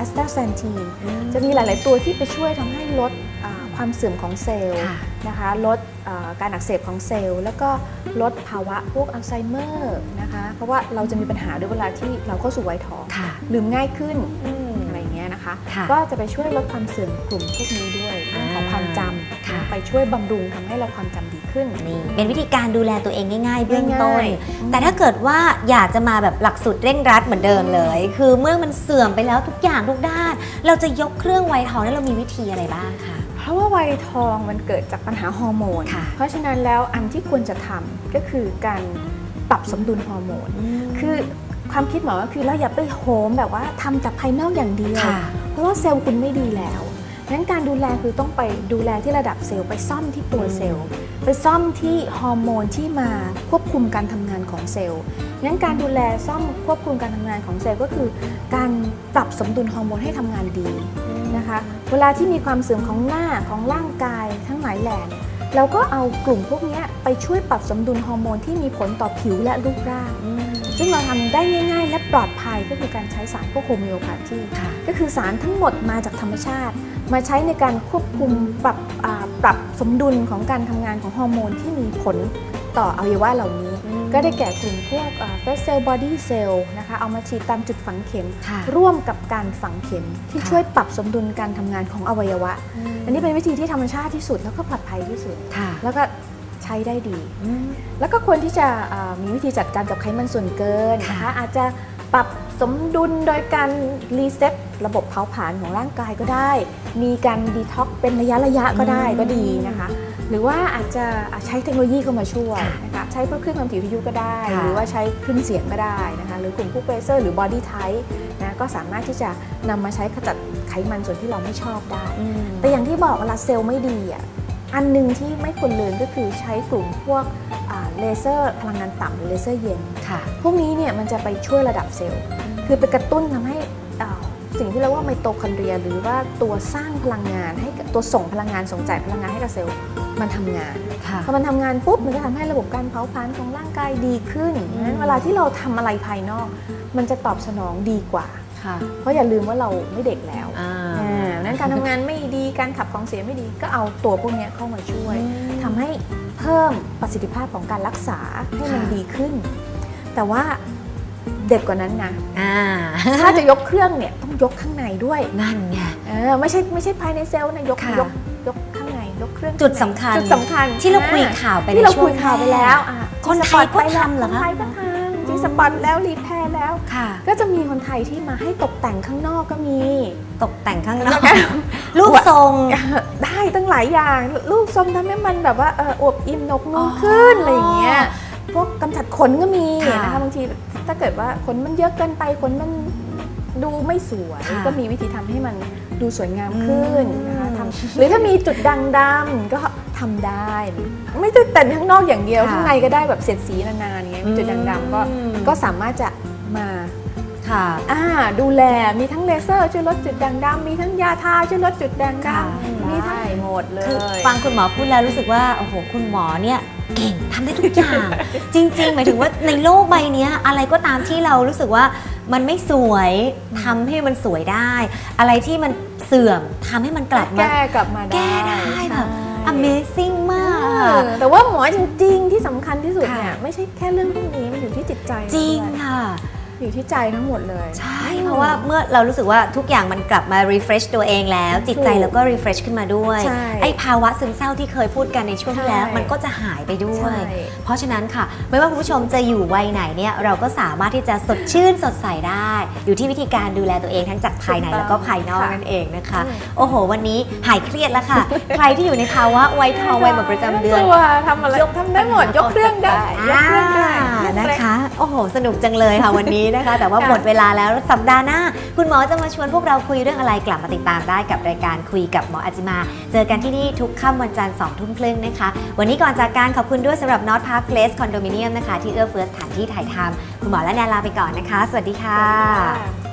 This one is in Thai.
สตาแซนทีนจะมีหลายๆตัวที่ไปช่วยทำให้ลดความเสื่อมของเซลล์นะคะลดการอักเสบของเซลล์แล้วก็ลดภาวะพวกอัลไซเมอร์นะคะเพราะว่าเราจะมีปัญหาด้วยเวลาที่เราเข้าสู่วัยทองลืมง่ายขึ้นอะไรเงี้ยนะคะก็จะไปช่วยลดความเสื่อมกลุ่มพวกนี้ด้วยเรื่องของความจำไปช่วยบำรุงทำให้เราความจำดีขึ้นนี่เป็นวิธีการดูแลตัวเองง่ายๆเบื้องต้นแต่ถ้าเกิดว่าอยากจะมาแบบหลักสูตรเร่งรัดเหมือนเดิมเลยคือเมื่อมันเสื่อมไปแล้วทุกอย่างทุกด้านเราจะยกเครื่องวัยทองนั้นเรามีวิธีอะไรบ้างคะเพราะว่าวัยทองมันเกิดจากปัญหาฮอร์โมนเพราะฉะนั้นแล้วอันที่ควรจะทำก็คือการปรับสมดุลฮอร์โมนคือความคิดหมอก็คือเราอย่าไปโหมแบบว่าทำจากภายนอกอย่างเดียวเพราะว่าเซลล์คุณไม่ดีแล้วงั้นการดูแลคือต้องไปดูแลที่ระดับเซลล์ไปซ่อมที่ตัวเซลล์ไปซ่อมที่ฮอร์โมนที่มาควบคุมการทำงานของเซลล์งั้นการดูแลซ่อมควบคุมการทำงานของเซลล์ก็คือการปรับสมดุลฮอร์โมนให้ทำงานดีนะคะเวลาที่มีความเสื่อมของหน้าของร่างกายทั้งหลายแหล่เราก็เอากลุ่มพวกนี้ไปช่วยปรับสมดุลฮอร์โมนที่มีผลต่อผิวและรูปร่างซึ่งเราทำได้ง่ายๆและปลอดภัยก็คือการใช้สารพวกโฮมิโอพาธีก็คือสารทั้งหมดมาจากธรรมชาติมาใช้ในการควบคุมปรับสมดุลของการทำงานของฮอร์โมนที่มีผลต่ออวัยวะเหล่านี้ก็ได้แก่กลุ่มพวกเฟสเซลล์บอดี้เซลล์นะคะเอามาฉีดตามจุดฝังเข็มร่วมกับการฝังเข็มที่ช่วยปรับสมดุลการทำงานของอวัยวะอันนี้เป็นวิธีที่ธรรมชาติที่สุดแล้วก็ปลอดภัยที่สุดแล้วก็ใช้ได้ดีแล้วก็ควรที่จะมีวิธีจัดการกับไขมันส่วนเกินนะคะอาจจะปรับสมดุลโดยการรีเซ็ตระบบเผาผลาญของร่างกายก็ได้มีการดีท็อกซ์เป็นระยะก็ได้ก็ดีนะคะหรือว่าอาจจะใช้เทคโนโลยีเข้ามาช่วยนะคะใช้พวกเครื่องทำผิววิทยุก็ได้หรือว่าใช้คลื่นเสียงก็ได้นะคะหรือกลุ่มพวกเลเซอร์หรือบอดี้ไทป์นะก็สามารถที่จะนำมาใช้ขจัดไขมันส่วนที่เราไม่ชอบได้แต่อย่างที่บอกเวลาเซลล์ไม่ดีอันนึงที่ไม่ควรลืมก็คือใช้กลุ่มพวกเลเซอร์พลังงานต่ำหรือเลเซอร์เย็นพวกนี้เนี่ยมันจะไปช่วยระดับเซลล์คือไปกระตุ้นทำให้สิ่งที่เรียกว่าไมโตคอนเดรียหรือว่าตัวสร้างพลังงานให้ตัวส่งพลังงานส่งจ่ายพลังงานให้กับเซลล์มันทำงานพอมันทำงานปุ๊บมันก็ทำให้ระบบการเผาผลาญของร่างกายดีขึ้นนั้นเวลาที่เราทำอะไรภายนอกมันจะตอบสนองดีกว่าเพราะอย่าลืมว่าเราไม่เด็กแล้วนั้นการทำงานไม่ดีการขับของเสียไม่ดีก็เอาตัวพวกนี้เข้ามาช่วยทำให้เพิ่มประสิทธิภาพของการรักษาให้มันดีขึ้นแต่ว่าเด็ดกว่านั้นนะถ้าจะยกเครื่องเนี่ยต้องยกข้างในด้วยนั่นไงไม่ใช่ภายในเซลล์นะยกข้างในยกเครื่องจุดสำคัญที่เราคุยข่าวไปในช่วงแล้วคนไทยก็ทำเหรอคะคนไทยก็ทำจีสปอตแล้วรีแพร์แล้วก็จะมีคนไทยที่มาให้ตกแต่งข้างนอกก็มีตกแต่งข้างนอกรูปทรงได้ตั้งหลายอย่างรูปทรงทำให้มันแบบว่าอวบอิ่มนกนุ่มขึ้นอะไรอย่างเงี้ยพวกกำจัดขนก็มีนะคะบางทีถ้าเกิดว่าขนมันเยอะเกินไปขนมันดูไม่สวยก็มีวิธีทำให้มันดูสวยงามขึ้นนะคะหรือถ้ามีจุดด่างดำก็ทำได้ไม่ได้แต่ข้างนอกอย่างเดียวข้างในก็ได้แบบเสียดสีนานๆไงจุดด่างดำก็สามารถจะมาดูแลมีทั้งเลเซอร์ช่วยลดจุดด่างดำมีทั้งยาทาช่วยลดจุดด่างดำมีทั้งหมดเลยฟังคุณหมอพูดแล้วรู้สึกว่าโอ้โหคุณหมอเนี่ยเก่งทำได้ทุกอย่างจริงๆหมายถึงว่าในโลกใบนี้อะไรก็ตามที่เรารู้สึกว่ามันไม่สวยทำให้มันสวยได้อะไรที่มันเสื่อมทำให้มันกลับมาแก้กลับมาได้แบบ Amazing มากแต่ว่าหมอจริงๆที่สำคัญที่สุดเนี่ยไม่ใช่แค่เรื่องพวกนี้มันอยู่ที่จิตใจจริงค่ะอยู่ที่ใจทั้งหมดเลยใช่เพราะว่าเมื่อเรารู้สึกว่าทุกอย่างมันกลับมา refresh ตัวเองแล้วจิตใจเราก็ refresh ขึ้นมาด้วยไอ้ภาวะซึมเศร้าที่เคยพูดกันในช่วงที่แล้วมันก็จะหายไปด้วยเพราะฉะนั้นค่ะไม่ว่าคุณผู้ชมจะอยู่วัยไหนเนี่ยเราก็สามารถที่จะสดชื่นสดใสได้อยู่ที่วิธีการดูแลตัวเองทั้งจากภายในแล้วก็ภายนอกนั่นเองนะคะโอ้โหวันนี้หายเครียดแล้วค่ะใครที่อยู่ในภาวะวัยทองวัยหมดประจำเดือนทำอะไรทำได้หมดยกเครื่องได้นะคะโอ้โหสนุกจังเลยค่ะวันนี้นะคะแต่ว่าหมดเวลาแล้วสัปดาห์หน้าคุณหมอจะมาชวนพวกเราคุยเรื่องอะไรกลับมาติดตามได้กับรายการคุยกับหมออาจิมาเจอกันที่นี่ทุกค่ำวันจันทร์ 20:30 นะคะวันนี้ก่อนจากการขอบคุณด้วยสำหรับ North Park Place Condominium นะคะที่เอื้อเฟื้อสถานที่ถ่ายทำคุณหมอและแนนลาไปก่อนนะคะสวัสดีค่ะ